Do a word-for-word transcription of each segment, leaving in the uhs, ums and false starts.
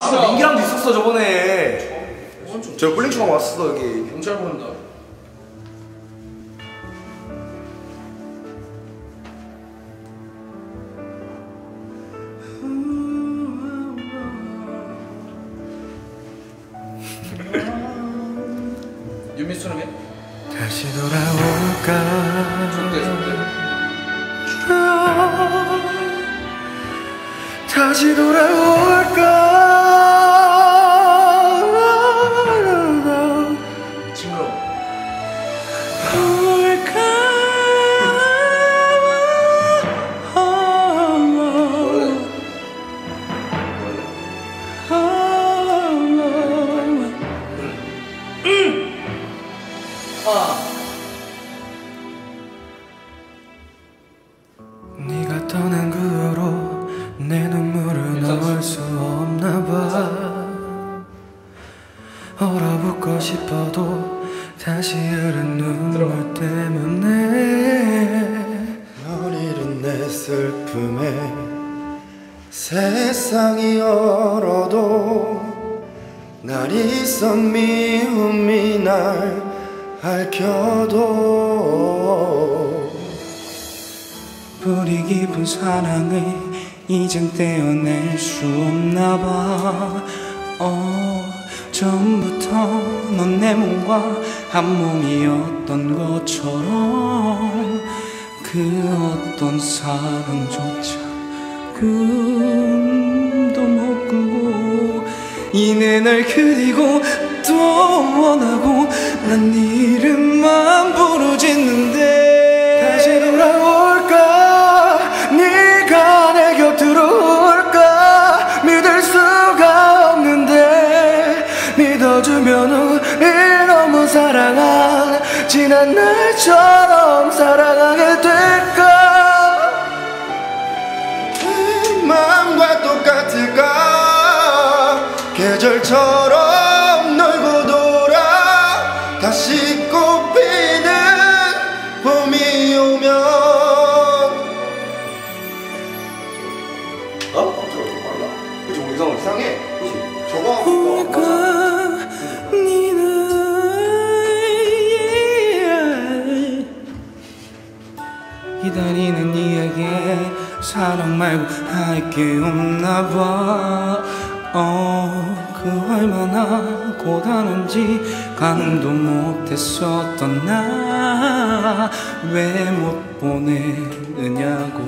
아, 민기랑도 있었어 저번에. 저 뿔링처럼 왔어 여기. 경찰 보낸다. 유미수는 해? 다시 돌아올까. 좋대 좋대. 다시 돌아올까. 징그러워. 올까. 원래 네가 떠난 그 후로 내 눈물을 넣을 수 없나 봐. 얼어붙고 싶어도 다시 흐른 눈물 때문에 널 잃은 내 슬픔에 세상이 얼어도 날 있선 미움이 날 핥혀도 뿌리 깊은 사랑을 이젠 떼어낼 수 없나 봐. 어, 처음부터 넌 내 몸과 한 몸이었던 것처럼 그 어떤 사랑조차 꿈도 못 꾸고 이내 날 그리고 또 원하고 난 네 이름만 부르짖는데 다시 돌아올까. 네가 내 곁으로 올까. 믿을 수가 없는데 믿어주면 우리 너무 사랑한 지난 날처럼 사랑하게 될까. 내 마음과 똑같을까. 계절처럼 놀고 돌아 다시 꽃피는 봄이 오면. 어? 어? 저거 좀 빨라. 그치? 우리 이상은 이상해. 그치? 저거 하고 맞아. 기다리는 이에게 사랑 말고 할 게 없나 봐. 어, 그 얼마나 고단한지 가늠도 못했었던 나 왜 못 보내느냐고.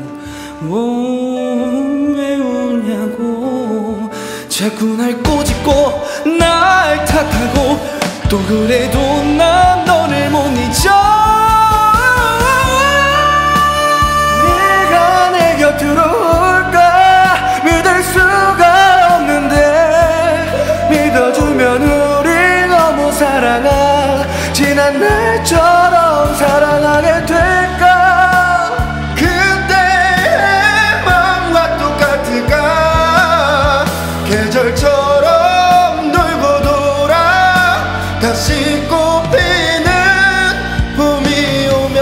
오, 왜 우냐고. 자꾸 날 꼬집고 날 탓하고 또 그래도 난 너를 못 잊어. 네가 내 곁으로 올까. 믿을 수가 없는데 믿어주면 우리 너무 사랑한 지난 날처럼 사랑하게 될까. 그때의 마음과 똑같을까. 계절처럼 돌고 돌아 다시 꽃피는 봄이 오면.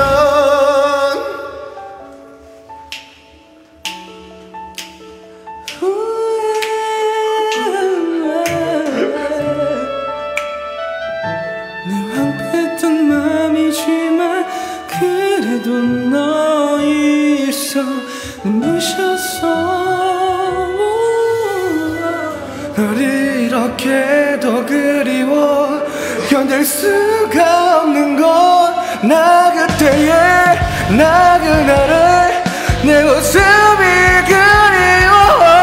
내 황폐했던 맘이지만 그래도 너 있어. 눈부셨어. 널 이렇게도 그리워. 견딜 수가 없는 건 나 그때의 나 그날의 내 모습이 그리워.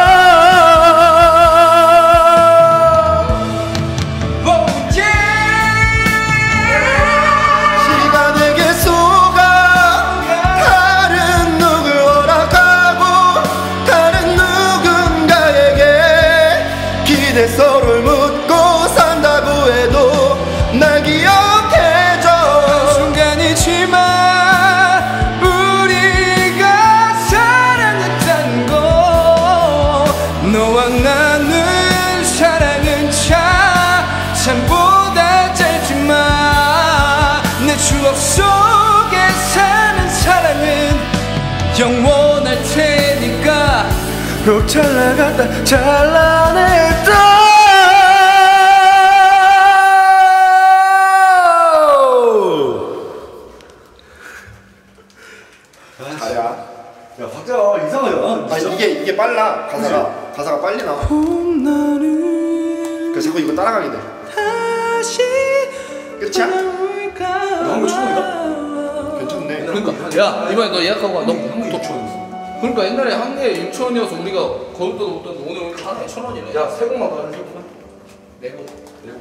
시간에게 속아 다른 누굴 허락하고 다른 누군가에게 기대서를 묻고 산다고 해도 날 기억해줘. 순간이지만 우리가 사랑했다는 거. 너와 나는 사랑은 참 삶보다 짧지만 내 추억 속에 사는 사랑은 영원할 테니까. 꼭 잘 나갔다 잘라냈다. 야 박자 이상하잖아. 아니 이게 이게 빨라 가사가 가사가 빨리 나와. 그래서 자꾸 이거 따라가게 돼. 끝이야? 한번 처음이다. 괜찮네. 그러니까 야 이번에 너 예약하고 와. 너더 추워. 그러니까 옛날에 한 개에 육천 원이어서 우리가 거기도 못 떴는데 오늘 오니까 하나에 천 원이네. 야 세 곡만 더 하는 세 곡만. 내고 내고.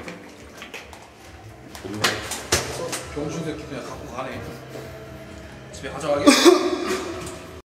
병신 새끼 그냥 갖고 가네. 집에 가져가게.